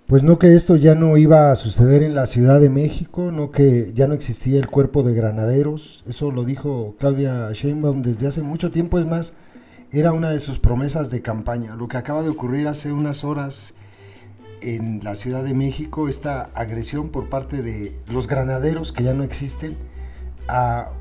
Pues no, que esto ya no iba a suceder en la Ciudad de México, no, que ya no existía el cuerpo de granaderos. Eso lo dijo Claudia Sheinbaum desde hace mucho tiempo. Es más, era una de sus promesas de campaña. Lo que acaba de ocurrir hace unas horas en la Ciudad de México, esta agresión por parte de los granaderos, que ya no existen, a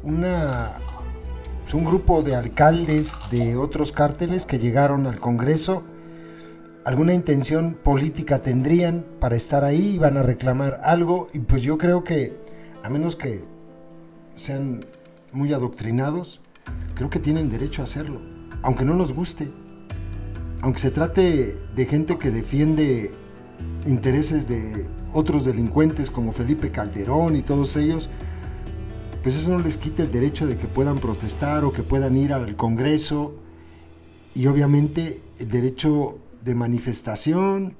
un grupo de alcaldes de otros cárteles que llegaron al Congreso. Alguna intención política tendrían para estar ahí, iban a reclamar algo, y pues yo creo que, a menos que sean muy adoctrinados, creo que tienen derecho a hacerlo, aunque no nos guste, aunque se trate de gente que defiende intereses de otros delincuentes como Felipe Calderón y todos ellos. Pues eso no les quita el derecho de que puedan protestar o que puedan ir al Congreso, y obviamente el derecho de manifestación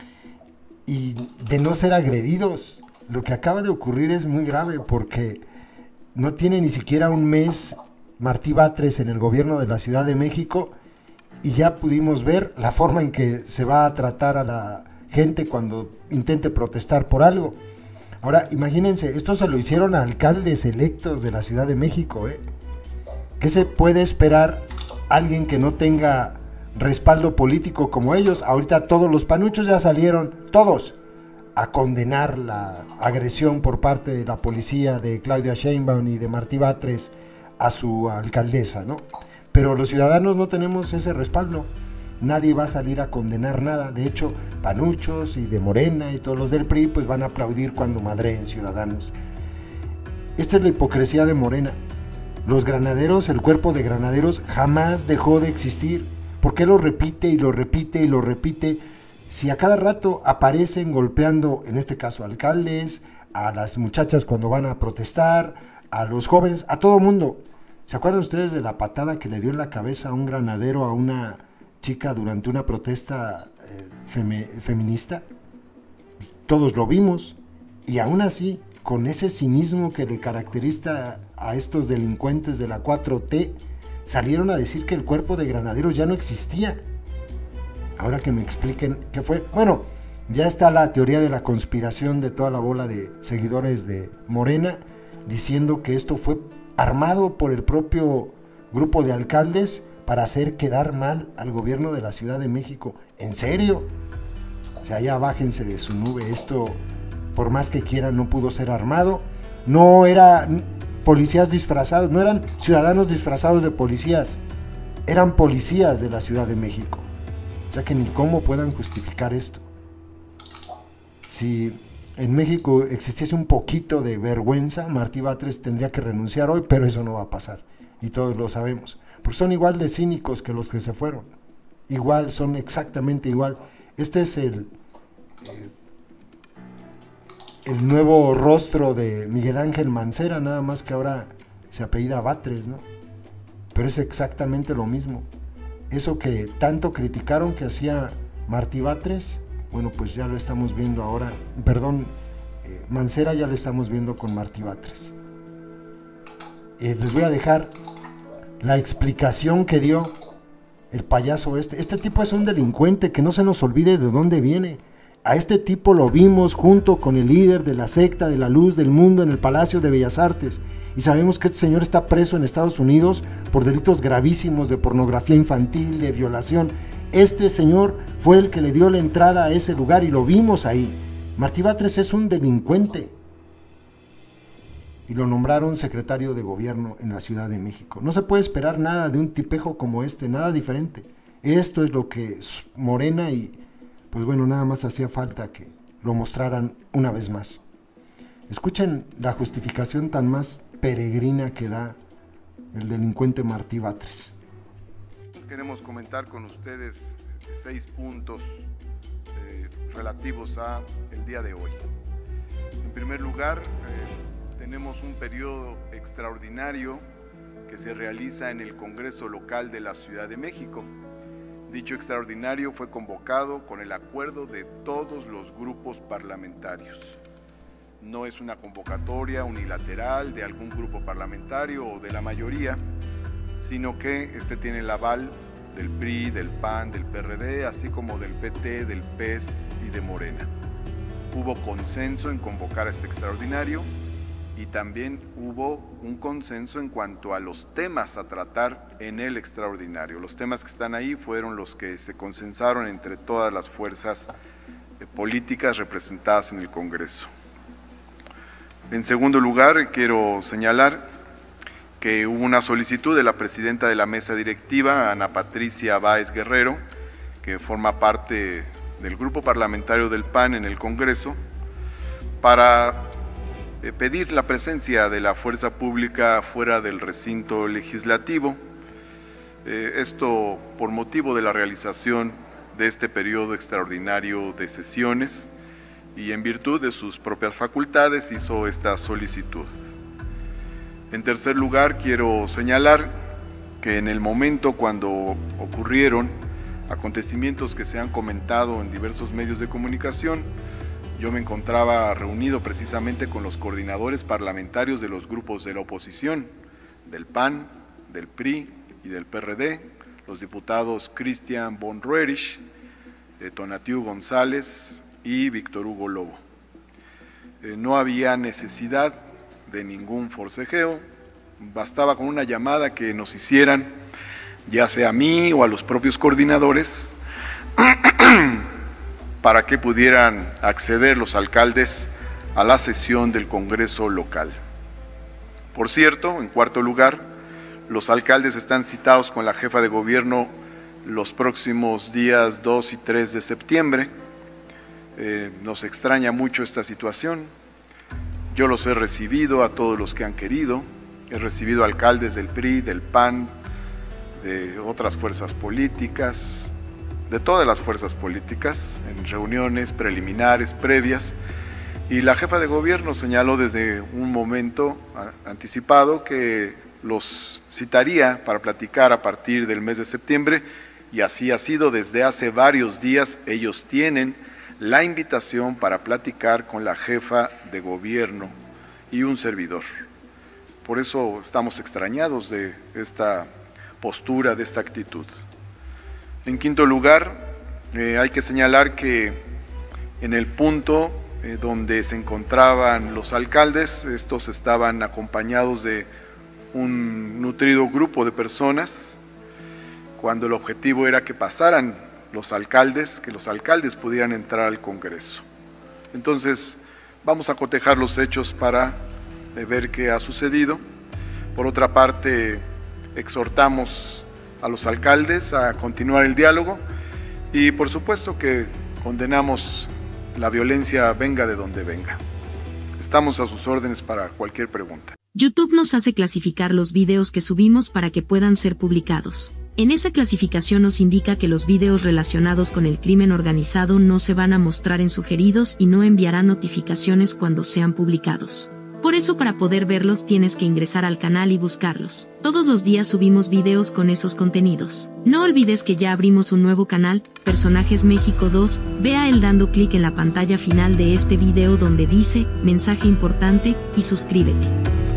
y de no ser agredidos. Lo que acaba de ocurrir es muy grave, porque no tiene ni siquiera un mes Martí Batres en el gobierno de la Ciudad de México, y ya pudimos ver la forma en que se va a tratar a la gente cuando intente protestar por algo. Ahora, imagínense, esto se lo hicieron a alcaldes electos de la Ciudad de México, ¿eh? ¿Qué se puede esperar alguien que no tenga respaldo político como ellos? Ahorita todos los panuchos ya salieron, todos, a condenar la agresión por parte de la policía de Claudia Sheinbaum y de Martí Batres a su alcaldesa, ¿no? Pero los ciudadanos no tenemos ese respaldo. Nadie va a salir a condenar nada. De hecho, panuchos y de Morena y todos los del PRI pues van a aplaudir cuando madreen ciudadanos. Esta es la hipocresía de Morena. Los granaderos, el cuerpo de granaderos jamás dejó de existir. ¿Por qué lo repite y lo repite y lo repite? Si a cada rato aparecen golpeando, en este caso alcaldes, a las muchachas cuando van a protestar, a los jóvenes, a todo mundo. ¿Se acuerdan ustedes de la patada que le dio en la cabeza a un granadero a una chica durante una protesta feminista? Todos lo vimos, y aún así, con ese cinismo que le caracteriza a estos delincuentes de la 4T, salieron a decir que el cuerpo de granaderos ya no existía. Ahora que me expliquen qué fue. Bueno, ya está la teoría de la conspiración de toda la bola de seguidores de Morena, diciendo que esto fue armado por el propio grupo de alcaldes para hacer quedar mal al gobierno de la Ciudad de México. ¿En serio? O sea, ya bájense de su nube. Esto, por más que quieran, no pudo ser armado. No eran policías disfrazados, no eran ciudadanos disfrazados de policías, eran policías de la Ciudad de México. O sea que ni cómo puedan justificar esto. Si en México existiese un poquito de vergüenza, Martí Batres tendría que renunciar hoy, pero eso no va a pasar, y todos lo sabemos, porque son igual de cínicos que los que se fueron. Igual, son exactamente igual. Este es el nuevo rostro de Miguel Ángel Mancera, nada más que ahora se apellida Batres, ¿no? Pero es exactamente lo mismo. Eso que tanto criticaron que hacía Martí Batres, bueno, pues ya lo estamos viendo ahora, Mancera ya lo estamos viendo con Martí Batres. Les voy a dejar la explicación que dio el payaso este. Este tipo es un delincuente, que no se nos olvide de dónde viene. A este tipo lo vimos junto con el líder de la secta de la Luz del Mundo en el Palacio de Bellas Artes, y sabemos que este señor está preso en Estados Unidos por delitos gravísimos de pornografía infantil, de violación. Este señor fue el que le dio la entrada a ese lugar y lo vimos ahí. Martí Batres es un delincuente, y lo nombraron secretario de gobierno en la Ciudad de México. No se puede esperar nada de un tipejo como este, nada diferente. Esto es lo que es Morena, y pues bueno, nada más hacía falta que lo mostraran una vez más. Escuchen la justificación tan más peregrina que da el delincuente Martí Batres. Queremos comentar con ustedes 6 puntos relativos a el día de hoy. En primer lugar, tenemos un periodo extraordinario que se realiza en el Congreso local de la Ciudad de México. Dicho extraordinario fue convocado con el acuerdo de todos los grupos parlamentarios. No es una convocatoria unilateral de algún grupo parlamentario o de la mayoría, sino que este tiene el aval del PRI, del PAN, del PRD, así como del PT, del PES y de Morena. hubo consenso en convocar a este extraordinario y también hubo un consenso en cuanto a los temas a tratar en el extraordinario. Los temas que están ahí fueron los que se consensaron entre todas las fuerzas políticas representadas en el Congreso. En segundo lugar, quiero señalar que hubo una solicitud de la presidenta de la mesa directiva, Ana Patricia Báez Guerrero, que forma parte del grupo parlamentario del PAN en el Congreso, para pedir la presencia de la fuerza pública fuera del recinto legislativo, esto por motivo de la realización de este periodo extraordinario de sesiones y en virtud de sus propias facultades hizo esta solicitud. En tercer lugar, quiero señalar que en el momento cuando ocurrieron acontecimientos que se han comentado en diversos medios de comunicación, yo me encontraba reunido precisamente con los coordinadores parlamentarios de los grupos de la oposición, del PAN, del PRI y del PRD, los diputados Cristian von Roerich, Tonatiuh González y Víctor Hugo Lobo. No había necesidad de ningún forcejeo, bastaba con una llamada que nos hicieran, ya sea a mí o a los propios coordinadores, para que pudieran acceder los alcaldes a la sesión del Congreso local. Por cierto, en cuarto lugar, los alcaldes están citados con la jefa de gobierno los próximos días 2 y 3 de septiembre. Nos extraña mucho esta situación. Yo los he recibido a todos los que han querido. He recibido alcaldes del PRI, del PAN, de otras fuerzas políticas, de todas las fuerzas políticas, en reuniones preliminares, previas, y la jefa de gobierno señaló desde un momento anticipado que los citaría para platicar a partir del mes de septiembre, y así ha sido desde hace varios días. Ellos tienen la invitación para platicar con la jefa de gobierno y un servidor. Por eso estamos extrañados de esta postura, de esta actitud. En quinto lugar, hay que señalar que en el punto donde se encontraban los alcaldes, estos estaban acompañados de un nutrido grupo de personas, cuando el objetivo era que pasaran los alcaldes, que los alcaldes pudieran entrar al Congreso. Entonces, vamos a cotejar los hechos para ver qué ha sucedido. Por otra parte, exhortamos a los alcaldes a continuar el diálogo y por supuesto que condenamos la violencia venga de donde venga. Estamos a sus órdenes para cualquier pregunta. YouTube nos hace clasificar los videos que subimos para que puedan ser publicados. En esa clasificación nos indica que los videos relacionados con el crimen organizado no se van a mostrar en sugeridos y no enviarán notificaciones cuando sean publicados. Por eso, para poder verlos tienes que ingresar al canal y buscarlos. Todos los días subimos videos con esos contenidos. No olvides que ya abrimos un nuevo canal, Personajes México 2, ve a él dando clic en la pantalla final de este video donde dice, mensaje importante, y suscríbete.